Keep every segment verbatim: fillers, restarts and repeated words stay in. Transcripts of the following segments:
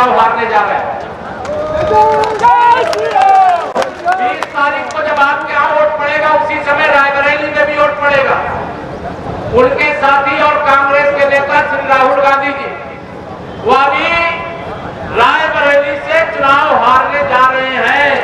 चुनाव हारने जा रहे हैं। बीस तारीख को जब आपके यहाँ वोट पड़ेगा उसी समय रायबरेली में भी वोट पड़ेगा। उनके साथी और कांग्रेस के नेता श्री राहुल गांधी जी वो अभी रायबरेली से चुनाव हारने जा रहे हैं।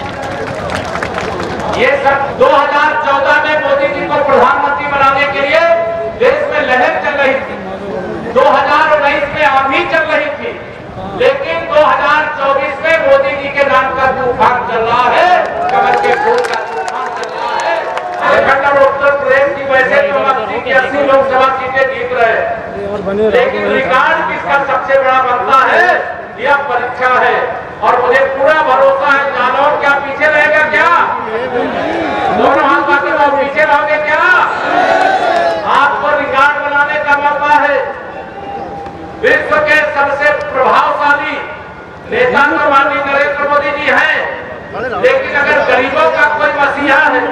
ये सब दो हज़ार चौदह में मोदी जी को प्रधानमंत्री बनाने के लिए देश में लहर चल रही थी, दो हज़ार उन्नीस में आंधी चल रही थी, लेकिन दो हज़ार चौबीस में मोदी जी के नाम का तूफान चल रहा है, कमल के फूल का तूफान चल रहा है। झारखंड और उत्तर प्रदेश की वैसे तो अस्सी की अस्सी लोकसभा सीटें जीत रहे हैं, लेकिन रिकॉर्ड किसका सबसे बड़ा बनता है यह परीक्षा है। और मुझे पूरा भरोसा है जालौर क्या पीछे रहेगा क्या? दोनों हाथ बाकी लोग पीछे रहोगे क्या? आपको रिकॉर्ड बनाने का मौका है। विश्व के सबसे प्रभावशाली नेता तो माननीय नरेंद्र मोदी जी हैं, लेकिन अगर गरीबों का कोई मसीहा है,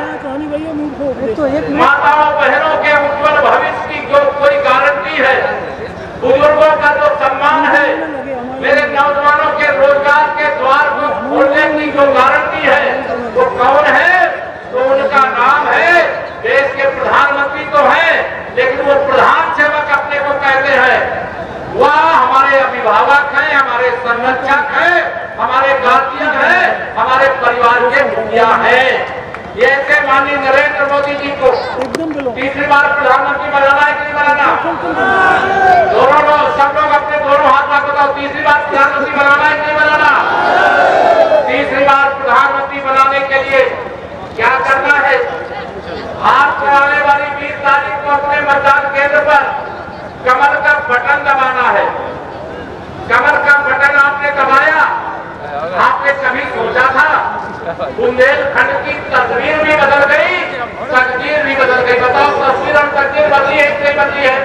माताओं बहनों के उज्जवल भविष्य की जो कोई गारंटी है, बुजुर्गों का जो सम्मान है, मेरे नौजवानों के रोजगार के द्वार को खोलने की जो गारंटी है, वो कौन है? तो उनका नाम है, देश के प्रधानमंत्री तो हैं, लेकिन वो प्रधान सेवक अपने को कहते हैं। वह हमारे अभिभावक हैं, हमारे संरक्षक हैं, हमारे गार्जियन हैं, हमारे परिवार के मुखिया हैं। ये ऐसे माननीय नरेंद्र मोदी जी को तीसरी बार प्रधानमंत्री बनाना है कि नहीं बनाना? दोनों लोग सब लोग अपने दोनों हाथ में बताओ, तीसरी बार प्रधानमंत्री बनाना है कि नहीं बनाना? तीसरी बार प्रधानमंत्री बनाने के लिए क्या करना है? हाथ में आने वाली बीस तारीख को अपने मतदान केंद्र पर कमल का बटन दबाना है। कमल का बटन आपने दबाया, आपने कभी सोचा था बुंदेलखंड की तस्वीर भी बदल गई, तकदीर भी बदल गई? बताओ, तस्वीर और तकदीर बदली है कि बदली है?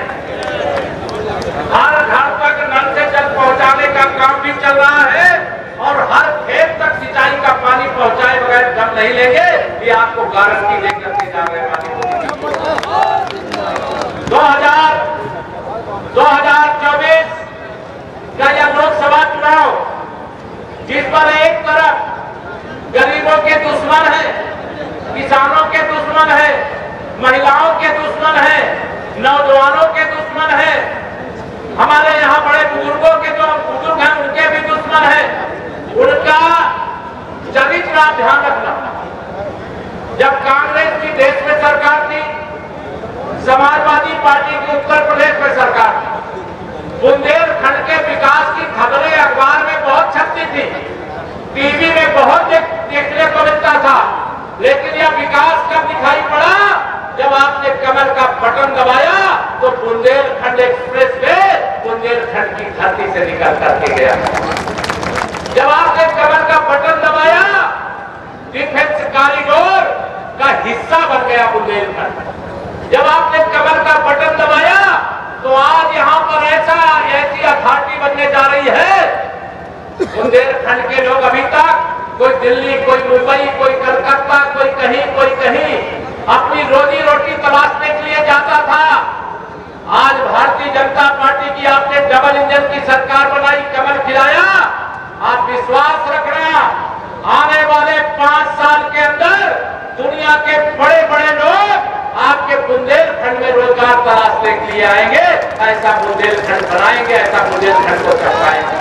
हर घर तक नल से जल पहुंचाने का काम भी चल रहा है और हर खेत तक सिंचाई का पानी पहुंचाए बगैर दम नहीं लेंगे, ये आपको गारंटी देकर के जा रहे हैं। दो हजार दो हजार चौबीस का यह लोकसभा चुनाव जिस पर एक तरफ गरीबों के दुश्मन है, किसानों के दुश्मन है, महिलाओं के दुश्मन है, नौजवानों के दुश्मन है, हमारे यहाँ बड़े बुजुर्गों के जो बुजुर्ग हैं उनके भी दुश्मन है, उनका चरित्र आप ध्यान रखना। जब कांग्रेस की देश में सरकार थी, समाजवादी पार्टी की उत्तर प्रदेश में सरकार थी, बुंदेलखंड के विकास की खबरें अखबार में बहुत छपती थी, टीवी में बहुत देखने को मिलता था, लेकिन यह विकास कब दिखाई पड़ा? जब आपने कमल का बटन दबाया तो बुंदेलखंड एक्सप्रेस वे बुंदेलखंड की धरती से निकल करके गया। जब आपने कमल का बटन दबाया, डिफेंस कॉरिडोर का हिस्सा बन गया बुंदेलखंड। जब आपने कमल का बटन दबाया तो आज यहाँ पर ऐसा ऐसी अथॉरिटी बनने जा रही है, बुंदेलखंड के लोग अभी तक कोई दिल्ली, कोई मुंबई, कोई कलकत्ता, कोई कहीं कोई कहीं अपनी रोजी रोटी तलाशने के लिए जाता था। आज भारतीय जनता पार्टी की आपने डबल इंजन की सरकार बनाई, कमल खिलाया। आप विश्वास रखना, आने वाले पांच साल के अंदर दुनिया के बड़े बड़े लोग आपके बुंदेलखंड में रोजगार तलाशने के लिए आएंगे। ऐसा बुंदेलखंड बनाएंगे, ऐसा बुंदेलखंड को चमकाएंगे।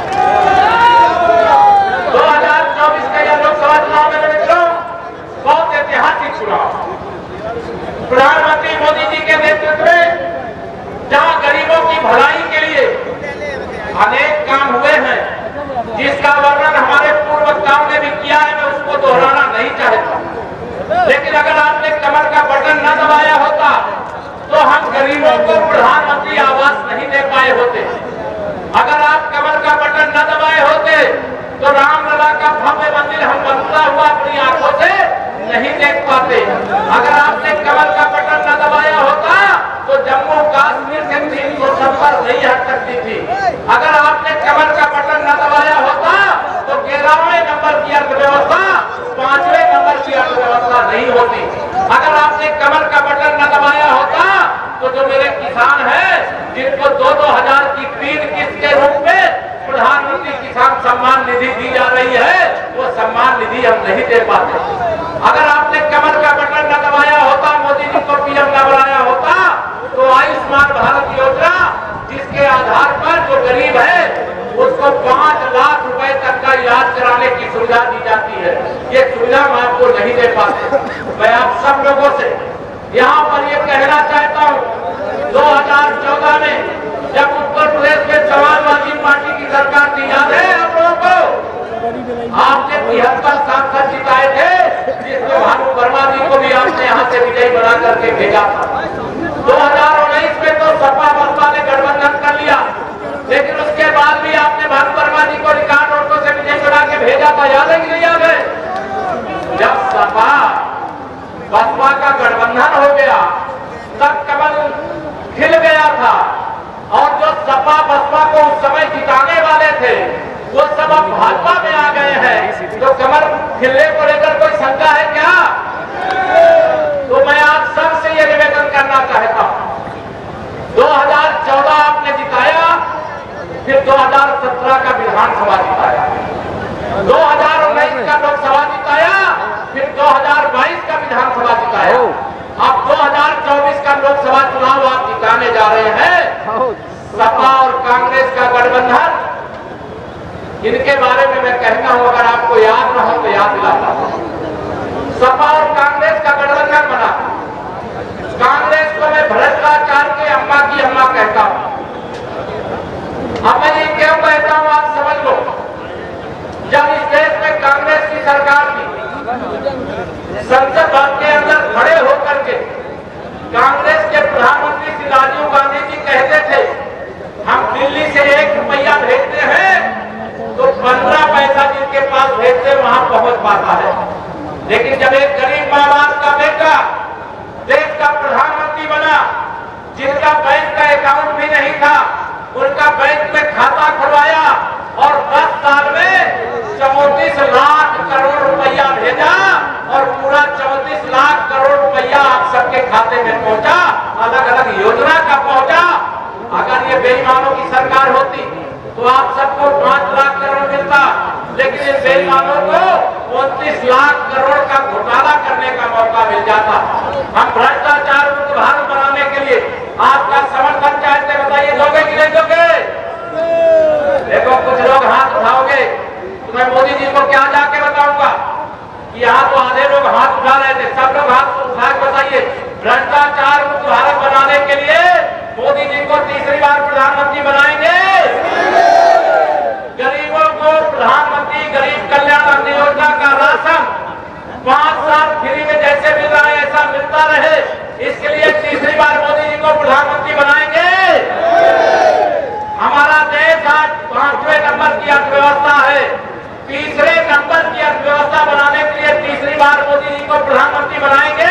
दो हजार चौबीस का यह लोकसभा चुनाव में मित्रों बहुत ऐतिहासिक चुनाव, प्रधानमंत्री मोदी जी के नेतृत्व में जहां गरीबों की भलाई के लिए अनेक काम हुए हैं, जिसका वर्णन हमारे पूर्व वक्ताओं ने भी किया है, मैं उसको दोहराना नहीं चाहता। लेकिन अगर आपने कमल का बटन न दबाया होता तो हम गरीबों को प्रधानमंत्री आवास नहीं दे पाए होते। अगर आप कमल का बटन न दबाए होते तो रामलला का भव्य मंदिर हम बनता हुआ अपनी आंखों से नहीं देख पाते। अगर आपने कमल का बटन न दबाया होता तो जम्मू कश्मीर से तीन सौ सत्तर नहीं हट सकती थी। अगर आपने कमल का बटन न दबाया होता तो ग्यारहवें नंबर की अर्थव्यवस्था पांचवें नंबर की अर्थव्यवस्था नहीं होती। अगर आपने कमल का बटन न दबाया होता तो जो मेरे किसान हैं, जिनको दो दो हजार की तीन किस्त के रूप में प्रधानमंत्री किसान सम्मान निधि दी जा रही है वो सम्मान निधि हम नहीं दे पाते। अगर आपने कमर का बटन न दबाया होता, मोदी जी को पीएम न बनाया होता, तो आयुष्मान भारत योजना जिसके आधार पर जो गरीब है उसको पांच लाख रुपए तक का इलाज कराने की सुविधा दी जाती है, ये सुविधा हम आपको नहीं दे पाते। मैं आप सब लोगों से यहाँ पर ये कहना चाहता हूँ, दो हजार चौदह में जब उत्तर प्रदेश में समाजवादी पार्टी की सरकार थी, याद है आप लोगों को, आपने तिहत्तर सांसद जिताए थे, जिसमें भानु वर्मा जी को भी आपने यहाँ से विजयी बना करके भेजा था। दो हजार उन्नीस में तो सपा बसपा ने गठबंधन कर लिया, लेकिन उसके बाद भी आपने भानु वर्मा जी को रिकॉर्ड वोटों से विजयी बना के भेजा था, याद है कि नहीं याद है? जब सपा बसपा का गठबंधन हो गया तब कमल खिल गया था, और जो सपा बसपा को उस समय जिताने वाले थे वो सब अब भाजपा में आ गए हैं, तो कमल खिलने को लेकर कोई शंका है क्या? तो मैं आप सबसे ये निवेदन करना चाहता हूं, दो हजार चौदह आपने जिताया, फिर दो हजार सत्रह का विधानसभा जिताया, दो हजार उन्नीस का लोकसभा जिताया, फिर दो हजार बाईस का विधानसभा जिताया, अब दो हजार चौबीस का लोकसभा चुनाव आप जिताने जा रहे हैं। सपा और कांग्रेस का गठबंधन, इनके बारे में मैं कहता हूं, अगर आपको याद न हो तो याद दिलाता हूं। सपा और कांग्रेस का गठबंधन बना, कांग्रेस को मैं भ्रष्टाचार के अम्मा की अम्मा कहता हूं। अब मैं ये क्यों कहता हूं आप समझ लो, जब इस देश में कांग्रेस की सरकार थी, संसद भवन के अंदर खड़े होकर के कांग्रेस के प्रधानमंत्री श्री राजीव गांधी जी कहते थे, हम दिल्ली से एक रुपया भेजते हैं तो पंद्रह पैसा जिनके पास भेजते वहां पहुंच पाता है। लेकिन जब एक गरीब माँ बाप का बेटा देश का प्रधानमंत्री बना, जिनका बैंक का अकाउंट भी नहीं था, उनका बैंक में खाता खुलवाया और दस साल में चौंतीस लाख करोड़ रुपया भेजा, और पूरा चौंतीस लाख करोड़ रुपया आप सबके खाते में पहुंचा, अलग अलग योजना का पहुंचा। अगर ये बेईमानों की सरकार होती तो आप सबको पांच लाख करोड़ मिलता, लेकिन इन बेईमानों को उनतीस लाख करोड़ का घोटाला करने का मौका मिल जाता। हम भ्रष्टाचार मुक्त भारत बनाने के लिए आपका समर्थन चाहते, बताइए दोगे कि नहीं दोगे? देखो कुछ लोग हाथ उठाओगे तो मैं मोदी जी को क्या जाके बताऊंगा कि यहाँ तो आधे लोग हाथ उठा रहे थे, सब लोग हाथ उठा के बताइए, भ्रष्टाचार मुक्त भारत बनाने के लिए मोदी जी को तीसरी बार प्रधानमंत्री बनाएंगे। गरीबों को प्रधानमंत्री गरीब कल्याण अन्न योजना का राशन पांच साल फ्री में जैसे मिल रहा है ऐसा मिलता रहे, इसके लिए तीसरी बार मोदी जी को प्रधानमंत्री बनाएंगे। हमारा देश आज पांचवें नंबर की अर्थव्यवस्था है, तीसरे नंबर की अर्थव्यवस्था बनाने के लिए तीसरी बार मोदी जी को प्रधानमंत्री बनाएंगे।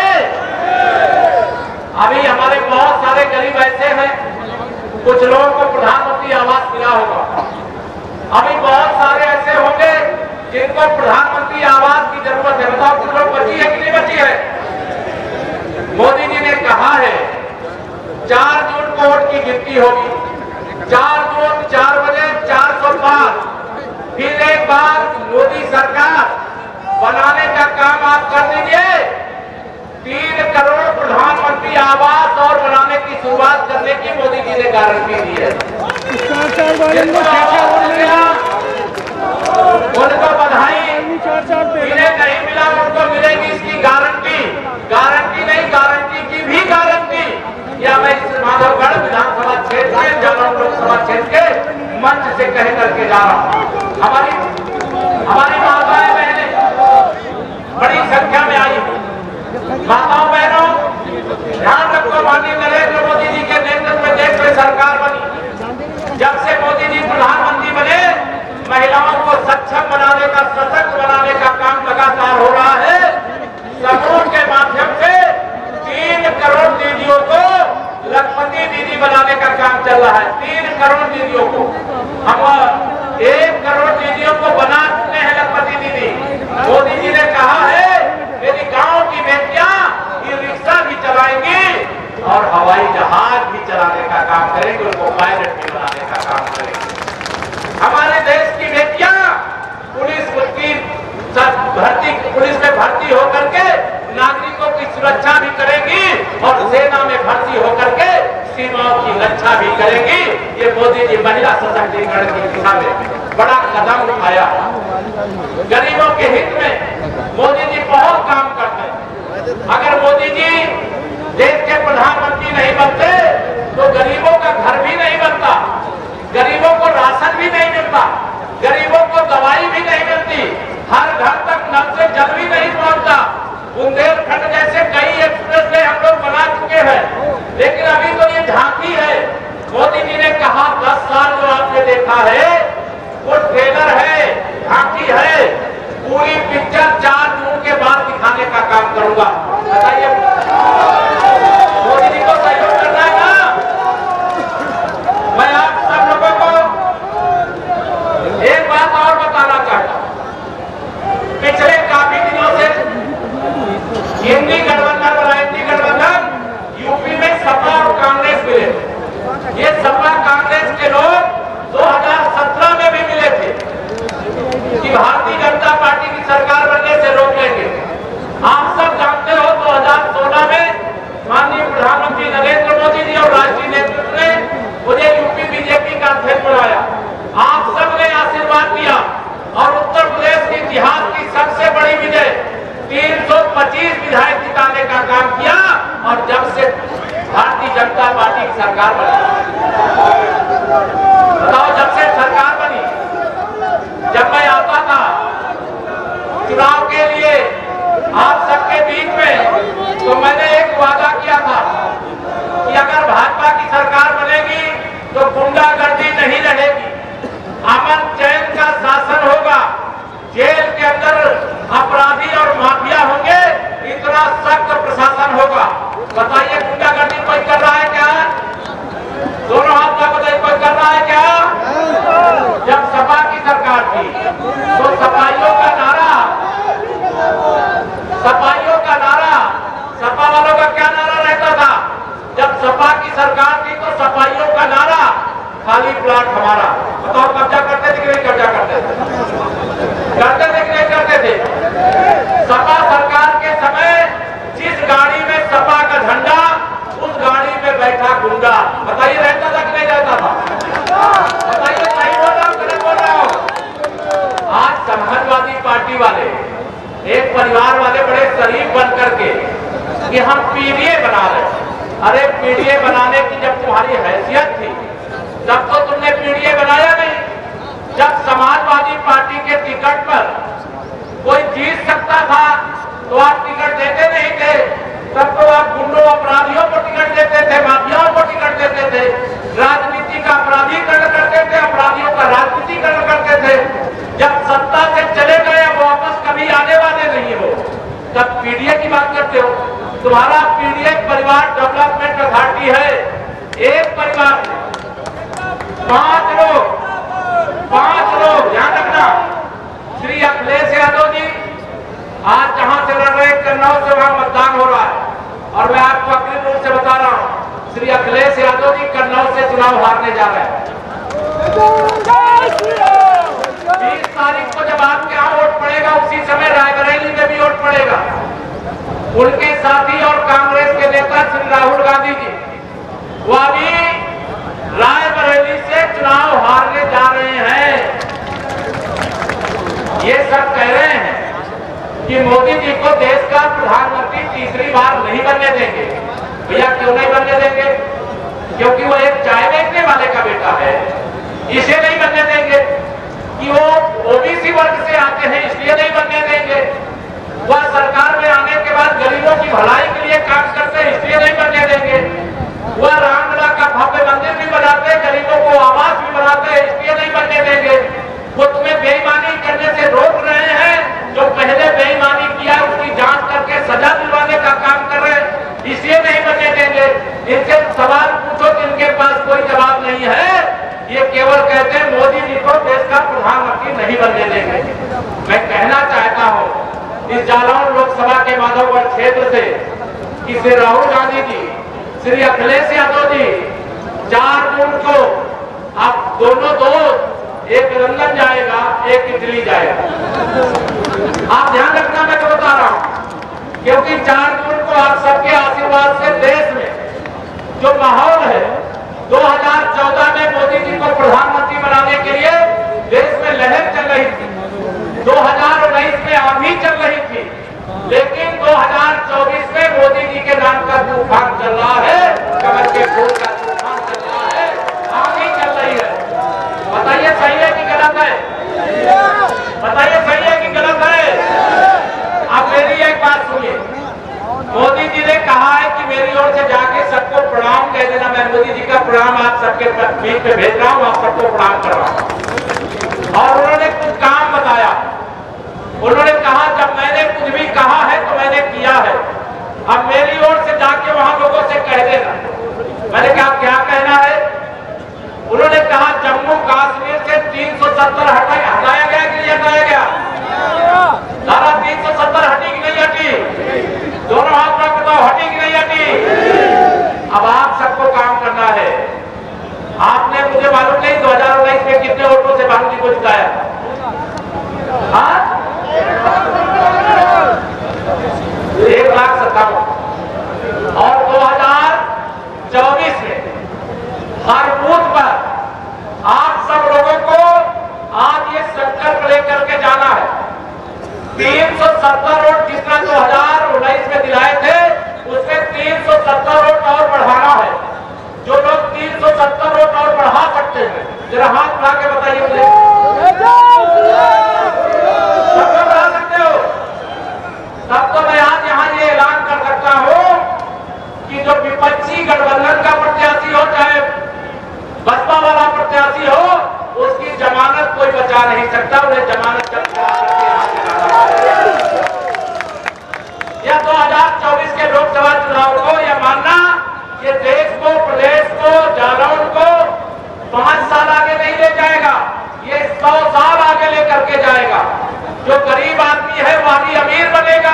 अभी हमारे बहुत सारे गरीब ऐसे हैं, कुछ लोगों को प्रधानमंत्री आवास मिला होगा, अभी बहुत सारे ऐसे होंगे जिनको प्रधानमंत्री आवास की जरूरत है। बताओ कुछ लोग बची है कि नहीं बची है? मोदी जी ने कहा है चार जून को वोट की गिनती होगी, चार जून चार बजे चार सौ पांच, फिर एक बार मोदी सरकार बनाने का काम आप कर दीजिए, तीन करोड़ प्रधानमंत्री आवास और बनाने की शुरुआत करने की मोदी जी ने गारंटी दी है। उनको बधाई, जिन्हें नहीं मिला उनको मिलेगी इसकी गारंटी, गारंटी नहीं गारंटी की भी गारंटी। या मैं इस माधवगढ़ विधानसभा क्षेत्र में जालौन लोकसभा क्षेत्र के मंच से कह करके जा रहा हूँ। हमारी हमारी माताएं बहनें बड़ी संख्या में आई, माताओं बहनों ध्यान रखो, माननीय नरेंद्र मोदी जी के नेतृत्व में देश में सरकार बनी, जब से मोदी जी प्रधानमंत्री बने महिलाओं को सक्षम बनाने का, सशक्त बनाने का काम लगातार हो रहा है। समूह के माध्यम से तीन करोड़ दीदियों को लखपति दीदी बनाने का काम चल रहा है। तीन करोड़ दीदियों को हम एक करोड़ दीदियों को बना चुके हैं लखपति दीदी। मोदी जी ने कहा है मेरी गांव की बेटियां ई रिक्शा भी चलाएंगी और हवाई जहाज भी चलाने का काम करेंगे, उनको पायलट भी बनाने का काम करेंगे। हमारे देश की बेटियां करेंगी। ये मोदी जी महिला सशक्तिकरण की दिशा में बड़ा कदम उठाया। गरीबों के हित में मोदी जी बहुत काम करते हैं। अगर मोदी जी देश के प्रधानमंत्री नहीं बनते तो गरीबों का घर भी नहीं बनता, गरीबों को राशन भी नहीं मिलता, गरीबों को दवाई भी नहीं मिलती, हर घर तक नल से जल भी नहीं पहुंचता। बुंदेलखंड जैसे कई एक्सप्रेस वे हम लोग बना चुके हैं, लेकिन अभी तो ये झांकी है। मोदी जी ने कहा दस साल जो आपने देखा है वो ट्रेलर है, झांकी है, पूरी पिक्चर चार जून के बाद दिखाने का काम करूंगा। बताइए मोदी जी को सहयोग करना है ना। मैं आप सब लोगों को एक बात और बताना चाहता हूं। पिछले काफी दिनों से इंडी गठबंधन और एनडी गठबंधन यूपी में सपा और कांग्रेस मिले। ये सपा कांग्रेस के लोग दो हज़ार सत्रह में भी मिले थे कि भारतीय जनता पार्टी की सरकार बनने से रोक लेंगे। आप सब जानते हो दो हज़ार सोलह में माननीय प्रधानमंत्री नरेंद्र मोदी जी और राष्ट्रीय नेतृत्व ने मुझे यूपी बीजेपी का अध्यक्ष बनाया। आप सब ने आशीर्वाद दिया और उत्तर प्रदेश के इतिहास की सबसे बड़ी विजय तीन सौ पच्चीस विधायक जिताने का काम किया। और जब से भारतीय जनता पार्टी की सरकार बनी, बताओ जब से सरकार बनी, जब मैं आता था चुनाव के लिए आप सबके बीच में, तो मैंने एक वादा किया था कि अगर भाजपा की सरकार बनेगी तो गुंडागर्दी नहीं रहेगी, अमन चैन का शासन होगा, जेल के अंदर अपराधी और माफिया होंगे, इतना सख्त प्रशासन होगा। बताइए गुंडागर्दी कोई कर रहा है क्या? दोनों हाथ का बताइए कोई कर रहा है क्या? जब सपा की सरकार थी तो सफाइयों का नारा, सफाइयों का नारा, सपा वालों का क्या नारा रहता था? जब सपा की सरकार थी तो सफाइयों का नारा, खाली प्लाट हमारा। बताओ कब्जा करते थे कि नहीं कब्जा करते थे? करते थे कि नहीं करते थे? सपा सरकार के समय जिस गाड़ी में सपा का झंडा, उस गाड़ी में बैठा गुंडा। बताइए रहता था कि नहीं रहता था? बताइए सही बोल रहा हूं गलत बोल रहा हूं? आज समाजवादी पार्टी वाले, एक परिवार वाले बड़े शरीफ बन करके कि हम पीडीए बना रहे। अरे पीडीए बनाने की जब तुम्हारी हैसियत थी तब तो तुमने पीडीए बनाया नहीं। जब समाजवादी पार्टी के टिकट पर कोई जीत सकता था तो आप टिकट देते नहीं थे। तब तो आप गुंडों अपराधियों को टिकट देते थे, माफियाओं को टिकट देते थे, राजनीति का अपराधीकरण करते थे, अपराधियों का राजनीतिकरण करते थे। जब सत्ता से चले गए, अब वापस कभी आने वाले नहीं हो, तब पीडीए की बात करते हो। तुम्हारा पीडीए परिवार डेवलपमेंट अथॉरिटी है। एक परिवार में पांच लोग, पांच लोग ध्यान रखना। श्री अखिलेश यादव जी आज जहां से लड़ रहे कन्नौज से वहां मतदान हो रहा है और मैं आपको अग्रिम रूप से बता रहा हूं, श्री अखिलेश यादव जी कन्नौज से चुनाव हारने जा रहे हैं। बीस तारीख को जब आपके यहाँ वोट पड़ेगा उसी समय रायबरेली में भी वोट पड़ेगा। उनके साथी और कांग्रेस के नेता श्री राहुल गांधी जी वो अभी रायबरेली से चुनाव हारने जा रहे हैं। ये सब कह रहे हैं कि मोदी जी को देश का प्रधानमंत्री तीसरी बार नहीं बनने देंगे। भैया क्यों नहीं बनने देंगे? क्योंकि वो एक चाय बेचने वाले का बेटा है, इसे नहीं बनने देंगे। कि वो ओबीसी वर्ग से आते हैं इसलिए नहीं बनने देंगे। वह सरकार में आने के बाद गरीबों की भलाई के लिए काम करते हैं इसलिए नहीं बनने देंगे। वह रामलला का भव्य मंदिर भी बनाते, गरीबों को आवास भी बनाते हैं इसलिए नहीं बनने देंगे। वो तुम्हें बेईमानी करने से रोक रहे हैं, जो पहले बेईमानी किया उसकी जांच करके सजा दिलवाने का काम कर रहे हैं इसलिए नहीं बनने देंगे। इनसे सवाल पूछो तो इनके पास कोई जवाब नहीं है। ये केवल कहते हैं मोदी जी को देश का प्रधानमंत्री नहीं बनने देंगे। मैं कहना चाहता हूँ इस जालौन लोकसभा के माधवगढ़ क्षेत्र से कि श्री राहुल गांधी जी, श्री अखिलेश यादव जी चार जून को आप दोनों दोस्त, एक लंदन जाएगा एक इटली जाएगा। आप ध्यान रखना मैं तो बता रहा हूं, क्योंकि चार जून को आप सबके आशीर्वाद से देश में जो माहौल है दो हज़ार चौदह में मोदी जी को प्रधानमंत्री बनाने के लिए देश में लहर चल रही थी, दो हज़ार उन्नीस में आंधी चल रही थी, लेकिन दो हज़ार चौबीस में मोदी जी के नाम का तूफान चल रहा है, कमल के फूल का तूफान चल रहा है, आंधी चल रही है। बताइए सही है कि गलत है? बताइए सही है कि गलत है? अब मेरी एक बात सुनिए, मोदी जी ने कहा है कि मेरी ओर से जाके सबको प्रणाम कह देना। मैं मोदी जी का प्रणाम आप सबके बीच में भेज रहा हूँ, आप सबको प्रणाम कर रहा हूँ। और उन्होंने कुछ काम बताया, उन्होंने कहा जब मैंने कुछ भी कहा है तो मैंने किया है, अब मेरी ओर से जाके वहां लोगों से कह देना। मैंने कहा क्या कहना है? उन्होंने कहा जम्मू कश्मीर से तीन सौ सत्तर हटाया गया कि नहीं हटाया गया? धारा तीन सौ सत्तर हटी कि नहीं हटी? दोनों हाथ में बताओ, हटी कि नहीं हटी? अब आप सबको काम करना है। आपने, मुझे मालूम नहीं, दो हजार उन्नीस में कितने वोटों से बाबू जी को जिताया? हाँ, एक लाख सत्तावन। और दो हजार चौबीस में हर बूथ पर आप सब लोगों को आज ये संकल्प लेकर के जाना है, तीन सौ सत्तर वोट जितना दो हजार उन्नीस में दिलाए थे उसमें तीन सौ सत्तर वोट और बढ़ाना है। जो लोग तीन सौ सत्तर वोट और बढ़ा सकते हैं जरा हाथ उठा के बताइए मुझे। सब लोग बढ़ा सकते हो? तब तो मैं आज यहाँ ये ऐलान कर सकता हूँ कि जो विपक्षी गठबंधन का प्रत्याशी हो, चाहे बसपा वाला प्रत्याशी हो, उसकी जमानत कोई बचा नहीं सकता। उन्हें जमानत जब्त करा करके यहाँ से लाना है। या दो हजार चौबीस के लोकसभा चुनाव को यह मानना कि देश को, प्रदेश को, जालौन को पांच साल आगे नहीं ले जाएगा, ये सौ साल आगे लेकर के जाएगा। जो गरीब आदमी है वह भी अमीर बनेगा,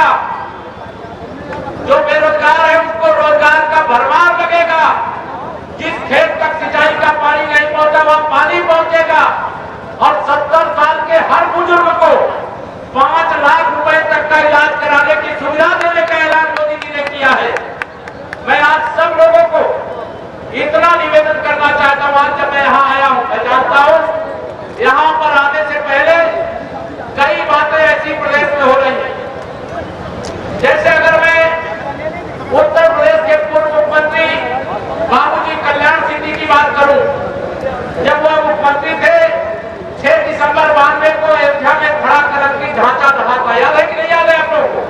जो बेरोजगार है उसको रोजगार का भरमार लगेगा, जिस खेत तक सिंचाई का पानी नहीं पहुंचा वहां पानी पहुंचेगा, और सत्तर साल के हर बुजुर्ग को पांच लाख रुपए तक का इलाज कराने की सुविधा देने का ऐलान मोदी जी ने किया है। मैं आज सब लोगों को इतना निवेदन करना चाहता हूं, आज जब मैं यहाँ आया हूं, मैं जानता हूं यहाँ पर आने से पहले कई बातें ऐसी प्रदेश में हो रही है। जैसे अगर मैं उत्तर प्रदेश के पूर्व मुख्यमंत्री बाबूजी कल्याण सिंह की बात करूं, जब वह मुख्यमंत्री थे छह दिसंबर बानवे को अयोध्या में खड़ा करक की ढांचा ढहा था, याद है कि नहीं याद है आप लोगों को?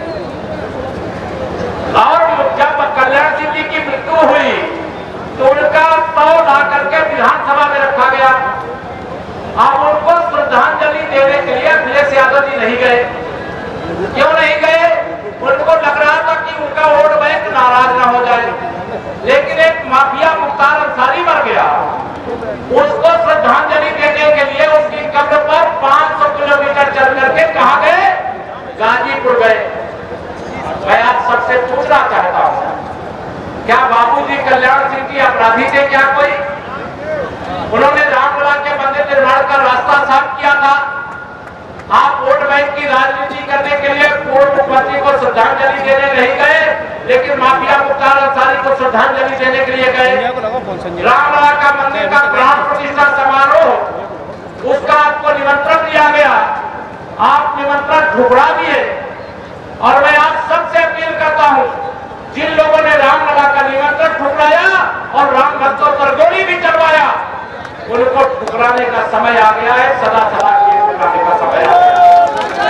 और जब कल्याण सिंह जी की मृत्यु हुई तो उनका शव ला करके विधानसभा में रखा गया। अब उनको श्रद्धांजलि देने के लिए अखिलेश यादव जी नहीं गए। क्यों नहीं गए? उनको लग रहा था कि उनका वोट बैंक नाराज ना हो जाए। लेकिन एक माफिया मुख्तार अंसारी मर गया, उसको श्रद्धांजलि देने के लिए उसकी कब्र पर पांच सौ किलोमीटर चल करके कहां गए? गाजीपुर गए। मैं आज सबसे पूछना चाहता हूं, क्या बाबूजी कल्याण सिंह जी अपराधी थे क्या कोई? उन्होंने रामलला के मंदिर निर्माण का रास्ता साफ किया था। आप वोट बैंक की राजनीति करने के लिए पूर्व मुख्यमंत्री को श्रद्धांजलि देने नहीं गए, लेकिन माफिया मुख्तार अंसारी को श्रद्धांजलि देने के लिए गए। रामलला का मंदिर का प्राण प्रतिष्ठा समारोह, उसका आपको निमंत्रण दिया गया, आप निमंत्रण ठुकरा दिए। और मैं आप सबसे अपील करता हूं, जिन लोगों ने रामलला का निमंत्रण ठुकराया और राम भक्तों पर गोली भी चलवाया, उनको ठुकराने का समय आ गया है, सदा सदा के ठुकराने का समय आ गया है।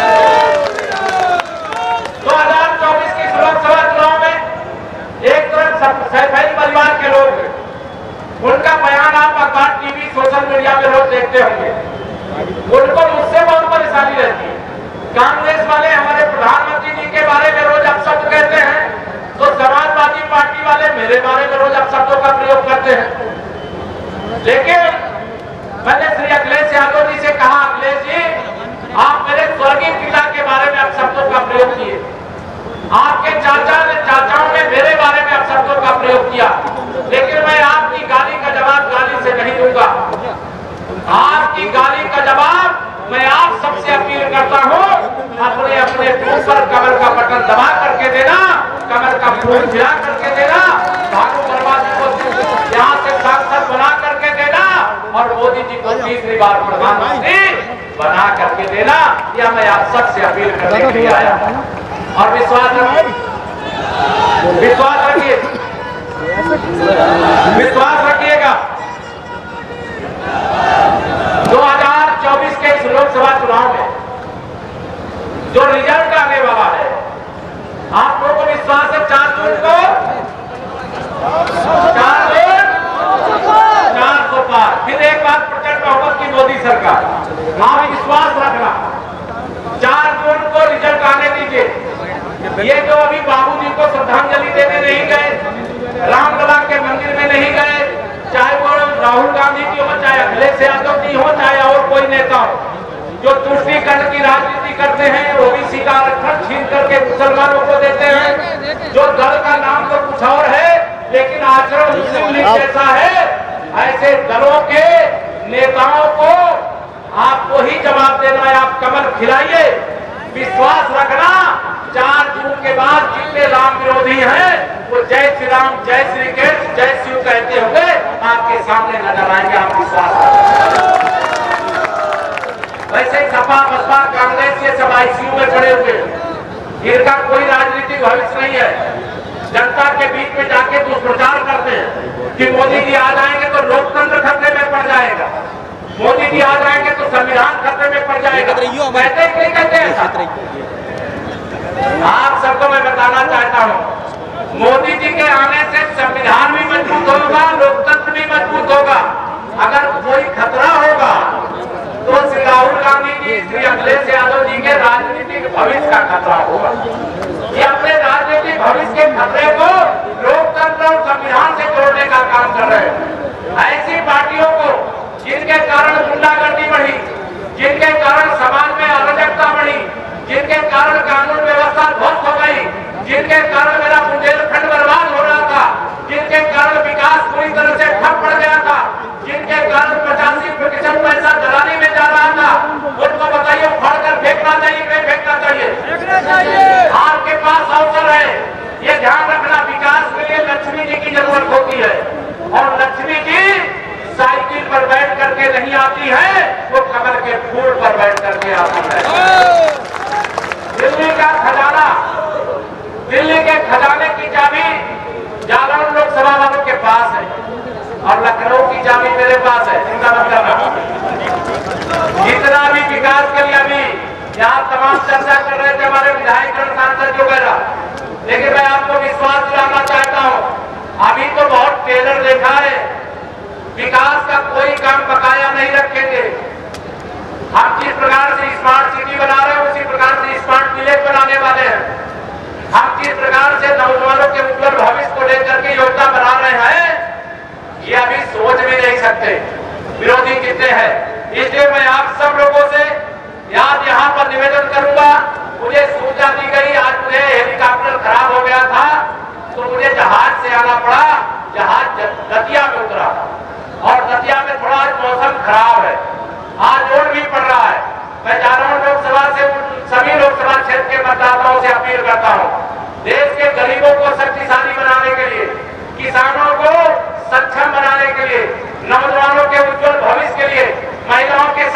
दो हजार चौबीस के लोकसभा चुनाव में एक तरफ सैफई परिवार के लोग, उनका बयान आप अखबार, टीवी, सोशल मीडिया में रोज देखते होंगे, उनको मुझसे बहुत परेशानी रहती है। कांग्रेस वाले हमारे प्रधानमंत्री जी के बारे में रोज अपशब्द कहते हैं, तो समाजवादी पार्टी वाले मेरे बारे में रोज अपशब्दों का प्रयोग करते हैं। लेकिन मैंने श्री अखिलेश यादव जी से कहा, अखिलेश जी आप मेरे स्वर्गीय पिता के बारे में अपशब्दों का प्रयोग किए, आपके चाचा ने चाचाओं ने मेरे बारे में अपशब्दों का प्रयोग किया, लेकिन मैं आपकी गाली का जवाब गाली से नहीं दूंगा। आपकी गाली का जवाब मैं आप सबसे अपील करता हूं, अपने अपने मुंह पर कमर का बटन दबा करके देना, कमर का फूल गिरा करके देना। भानु वर्मा जी को यहाँ से मोदी जी को तीसरी बार प्रधानमंत्री बना करके देना, यह मैं आप सबसे अपील करने के लिए आया। और विश्वास रखिए, विश्वास रखिए, विश्वास रखिएगा, दो हजार चौबीस के इस लोकसभा चुनाव में जो रिजल्ट आने वाला है, आप लोगों को विश्वास है चार जून को चार जून चार सौ पार फिर एक बार प्रचंड बहुमत की मोदी सरकार। आप विश्वास रखना, चार जून को रिजल्ट आने दीजिए। ये जो अभी बाबूजी को श्रद्धांजलि देने नहीं गए, रामलला के मंदिर में नहीं गए, चाहे वो राहुल गांधी की हो, चाहे अखिलेश यादव की हो, चाहे और कोई नेता हो, जो तुष्टीकरण की राजनीति करते हैं, ओबीसी का आरक्षण छीन करके मुसलमानों को देते हैं, जो दल का नाम तो कुछ और है लेकिन आचरण मुस्लिम लीग जैसा है, ऐसे दलों के नेताओं को आपको ही जवाब देना है। आप कमल खिलाइए, विश्वास रखना, चार जून के बाद जितने राम विरोधी हैं वो जय श्री राम, जय श्री कृष्ण, जय शिव कहते हुए आपके सामने नजर आएंगे। आप विश्वास रखें। वैसे ही सपा बसपा कांग्रेस ये सब आईसीयू में पड़े हुए, इनका कोई राजनीतिक भविष्य नहीं है। जनता के बीच में जाके दुष्प्रचार करते हैं कि मोदी जी आ जाएंगे तो लोकतंत्र खतरे में पड़ जाएगा, मोदी जी आ जाएंगे तो संविधान खतरे में पड़ जाएगा। कहते हैं नहीं कहते हैं? आप सबको मैं बताना चाहता हूँ, मोदी जी के आने से संविधान भी मजबूत होगा, लोकतंत्र भी मजबूत होगा। अगर कोई खतरा होगा तो श्री राहुल गांधी जी, श्री अखिलेश यादव जी के राजनीतिक भविष्य का खतरा होगा। ये अपने राजनीतिक भविष्य के खतरे को लोकतंत्र और संविधान से जोड़ने का काम कर रहे हैं। ऐसी पार्टियों को जिनके कारण गुंडागर्दी बढ़ी, जिनके कारण समाज में अराजकता बढ़ी, जिनके कारण कानून व्यवस्था ध्वस्त हो गई, जिनके कारण मेरा बुंदेलखंड बर्बाद हो रहा था, जिनके कारण विकास पूरी तरह से ठप पड़ गया था, जिनके कारण पचासी प्रतिशत पैसा दलाली में जा रहा था, उनको बताइए उखाड़ कर फेंकना चाहिए, नहीं फेंकना चाहिए? आपके पास अवसर है, ये ध्यान रखना, विकास के लिए लक्ष्मी जी की जरूरत होती है और लक्ष्मी जी साइकिल पर बैठ करके नहीं आती है, वो कमल के फूल पर बैठ करके आती है। दिल्ली का खजाना, दिल्ली के खजाने की चाबी जालौन लोकसभा वालों के पास है और लखनऊ की चाबी मेरे पास है। इसका मतलब जितना भी विकास के लिए अभी यहाँ तमाम चर्चा कर रहे थे हमारे विधायक सांसद वगैरह, लेकिन मैं आपको विश्वास दिलाना चाहता हूँ, अभी तो बहुत टेलर देखा है, विकास का कोई काम बकाया नहीं रखेंगे। हम जिस प्रकार से स्मार्ट सिटी बना रहे हैं उसी प्रकार से स्मार्ट विलेज बनाने वाले हैं। हम जिस प्रकार से नौजवानों के उज्जवल भविष्य को लेकर के योजना बना रहे हैं, ये अभी सोच भी नहीं सकते विरोधी कितने हैं। इसलिए मैं आप सब लोगों से याद यहाँ पर निवेदन करूंगा, मुझे सूचना दी गई आज मुझे हेलीकॉप्टर खराब हो गया था तो मुझे जहाज से आना पड़ा, जहाज दतिया में उतरा और दतिया में थोड़ा मौसम खराब है, आज रोड भी पड़ रहा है। मैं जा रहा हूँ लोकसभा से, सभी लोकसभा क्षेत्र के मतदाताओं से अपील करता हूँ, देश के गरीबों को शक्तिशाली बनाने के लिए, किसानों को सक्षम बनाने के लिए, नौजवानों के उज्जवल भविष्य के लिए, महिलाओं के